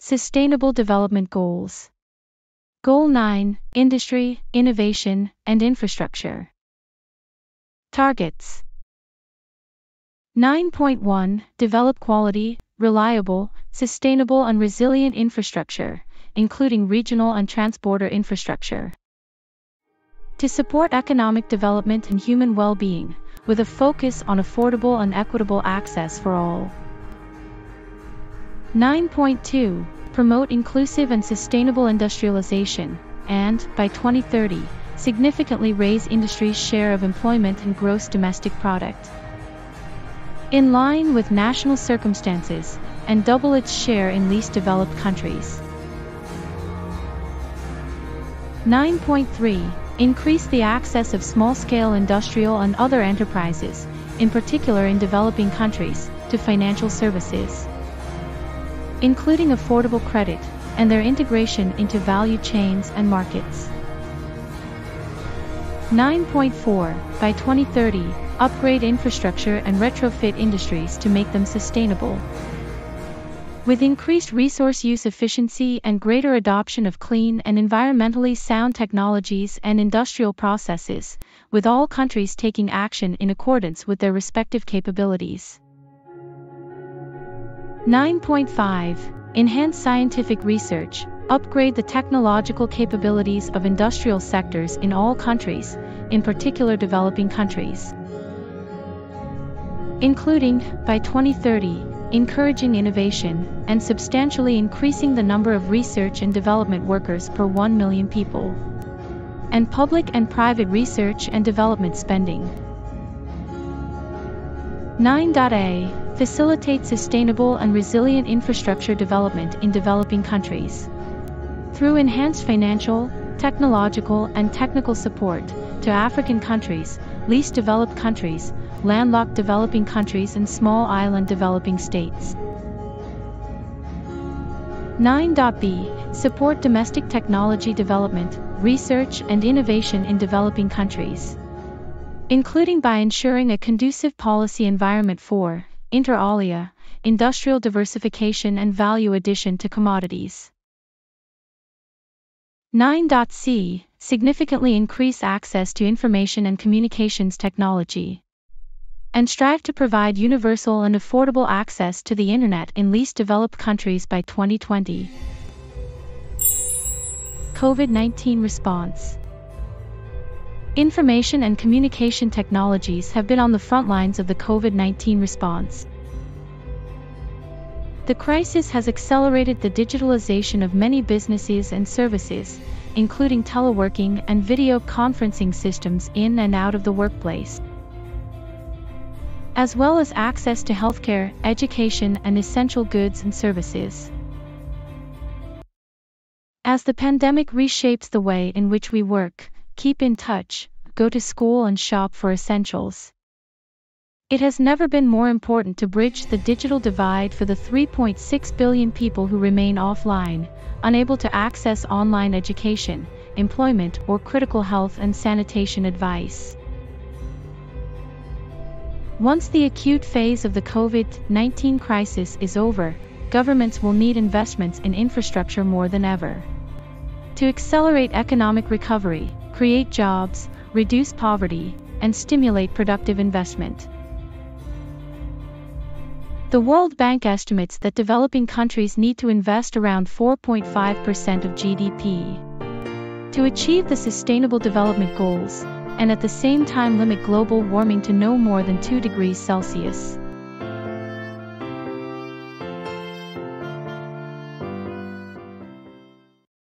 Sustainable Development Goals. Goal 9, Industry, Innovation, and Infrastructure. Targets. 9.1 Develop quality, reliable, sustainable and resilient infrastructure, including regional and transborder infrastructure. To support economic development and human well-being, with a focus on affordable and equitable access for all. 9.2 Promote inclusive and sustainable industrialization, and, by 2030, significantly raise industry's share of employment and gross domestic product, in line with national circumstances, and double its share in least developed countries. 9.3 Increase the access of small-scale industrial and other enterprises, in particular in developing countries, to financial services, including affordable credit, and their integration into value chains and markets. 9.4 By 2030, upgrade infrastructure and retrofit industries to make them sustainable. With increased resource use efficiency and greater adoption of clean and environmentally sound technologies and industrial processes, with all countries taking action in accordance with their respective capabilities. 9.5 Enhance scientific research, upgrade the technological capabilities of industrial sectors in all countries, in particular developing countries, including, by 2030, encouraging innovation, and substantially increasing the number of research and development workers per 1 million people, and public and private research and development spending. 9.a Facilitate sustainable and resilient infrastructure development in developing countries, through enhanced financial, technological and technical support to African countries, least developed countries, landlocked developing countries and small island developing states. 9.b Support domestic technology development, research and innovation in developing countries, including by ensuring a conducive policy environment for, inter alia, industrial diversification and value addition to commodities. 9.c Significantly increase access to information and communications technology, and strive to provide universal and affordable access to the Internet in least developed countries by 2020. COVID-19 response. Information and communication technologies have been on the front lines of the COVID-19 response. The crisis has accelerated the digitalization of many businesses and services, including teleworking and video conferencing systems in and out of the workplace, as well as access to healthcare, education, and essential goods and services. As the pandemic reshapes the way in which we work, keep in touch, go to school and shop for essentials, it has never been more important to bridge the digital divide for the 3.6 billion people who remain offline, unable to access online education, employment, or critical health and sanitation advice. Once the acute phase of the COVID-19 crisis is over, governments will need investments in infrastructure more than ever, to accelerate economic recovery, create jobs, reduce poverty, and stimulate productive investment. The World Bank estimates that developing countries need to invest around 4.5% of GDP to achieve the Sustainable Development Goals, and at the same time limit global warming to no more than 2 degrees Celsius.